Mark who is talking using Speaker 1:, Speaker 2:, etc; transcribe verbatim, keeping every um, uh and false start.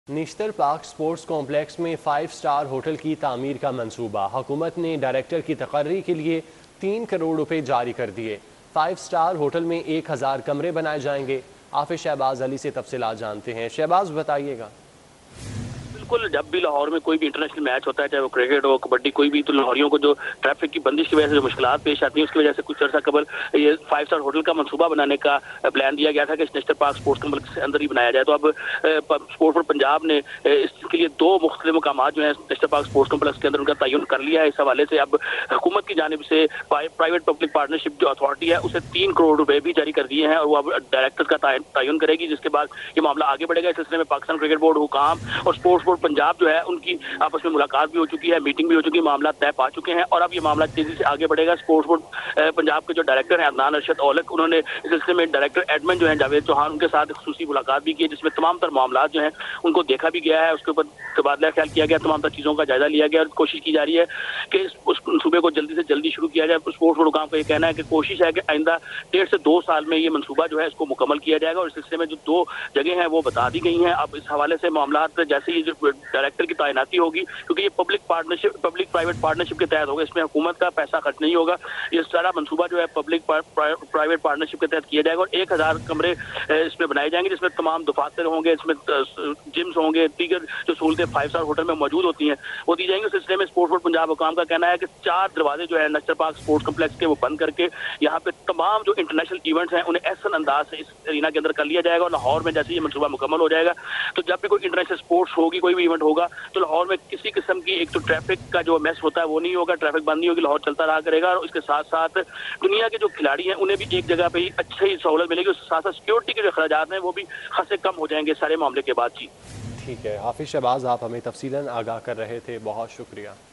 Speaker 1: Nishtar park sports complex में five star hotel की तामीर का मंसूबा। हुकूमत ने डायरेक्टर की तकर्री के लिए तीन करोड़ रुपए जारी कर दिए। फाइव स्टार होटल में एक हज़ार कमरे बनाए जाएंगे। हाफिज शहबाज अली से तफसीलात जानते हैं। शहबाज बताइएगा।
Speaker 2: बिल्कुल, जब भी लाहौर में कोई भी इंटरनेशनल मैच होता है, चाहे वो क्रिकेट हो, कबड्डी, कोई भी, तो लाहौरियों को जो ट्रैफिक की बंदिश की वजह से जो मुश्किलात पेश आती हैं, उसकी वजह से कुछ अर्सा कबल ये फाइव स्टार होटल का मंसूबा बनाने का प्लान दिया गया था कि निश्तर पार्क स्पोर्ट्स कॉम्प्लेक्स के अंदर ही बनाया जाए। तो अब स्पोर्ट्स फॉर पंजाब ने इसके लिए दो मुख्तलिफ मकाम जो है निश्तर पार्क स्पोर्ट्स कॉम्प्लेक्स के अंदर उनका तयन कर लिया है। इस हवाले से अब हुकूमत की जानिब से प्राइवेट पब्लिक पार्टनरशिप जो अथॉरिटी है उसे तीन करोड़ रुपए भी जारी कर दिए हैं और वो अब डायरेक्टर का तयन करेगी, जिसके बाद ये मामला आगे बढ़ेगा। इस सिलसिले में पाकिस्तान क्रिकेट बोर्ड, हुकाम और स्पोर्ट्स बोर्ड पंजाब जो है उनकी आपस में मुलाकात भी हो चुकी है, मीटिंग भी हो चुकी है, मामला तय पा चुके हैं और अब ये मामला तेजी से आगे बढ़ेगा। स्पोर्ट्स बोर्ड पंजाब के जो डायरेक्टर हैं अदनान अरशद औलख, उन्होंने इस सिलसिले में डायरेक्टर एडमिन जो है जावेद चौहान, उनके साथ खसूसी मुलाकात भी की है, जिसमें तमाम तर मामला जो है उनको देखा भी गया है, उसके ऊपर तबादला ख्याल किया गया, तमाम तर चीज़ों का जायजा लिया गया और कोशिश की जा रही है कि उस मनसूबे को जल्दी से जल्दी शुरू किया जाए। स्पोर्ट्स बोर्ड हुकाम का ये कहना है कि कोशिश है कि आइंदा डेढ़ से दो साल में ये मनसूबा जो है इसको मुकम्मल किया जाएगा और इस सिलसिले में जो दो जगह हैं वो बता दी गई हैं। अब इस हवाले से मामला जैसे ही जो डायरेक्टर की तैनाती होगी, क्योंकि ये public partnership public private partnership के तहत होगा, इसमें हुकूमत का पैसा खर्च नहीं होगा। ये सारा मंसूबा जो है पब्लिक प्राइवेट पार्टनरशिप के तहत किया जाएगा और एक हजार कमरे इसमें बनाए जाएंगे, जिसमें तमाम दफातर होंगे, इसमें जिम्स होंगे, दीगर जो सहूलतें फाइव स्टार होटल में मौजूद होती हैं वो दी जाएंगी। उस सिलसिले में स्पोर्ट्स बोर्ड पंजाब हुकाम का कहना है कि चार दरवाजे जो है निश्तर पार्क स्पोर्ट्स कॉम्प्लेक्स के वो बंद करके यहाँ पे तमाम जो इंटरनेशनल इवेंट्स हैं उन्हें एहसन अंदाज से इस एरिना के अंदर कर लिया जाएगा और लाहौर में जैसे ये मनसूबा मुकम्मल हो जाएगा तो जब भी कोई इंटरनेशनल स्पोर्ट्स होगी, कोई भी इवेंट होगा, तो लाहौर में किसी किस्म की एक तो ट्रैफिक का जो मैस होता है वो नहीं होगा, ट्रैफिक बंद नहीं होगी, लाहौर चलता रहा करेगा और इसके साथ साथ दुनिया के जो खिलाड़ी हैं उन्हें भी एक जगह पे ही अच्छी सहूलत मिलेगी। उसके साथ साथ सिक्योरिटी के जो खर्चात हैं वो भी खासे कम हो जाएंगे सारे मामले के बाद। जी
Speaker 1: ठीक है, हाफिज शहबाज आप हमें तफसीलन आगाह कर रहे थे, बहुत शुक्रिया।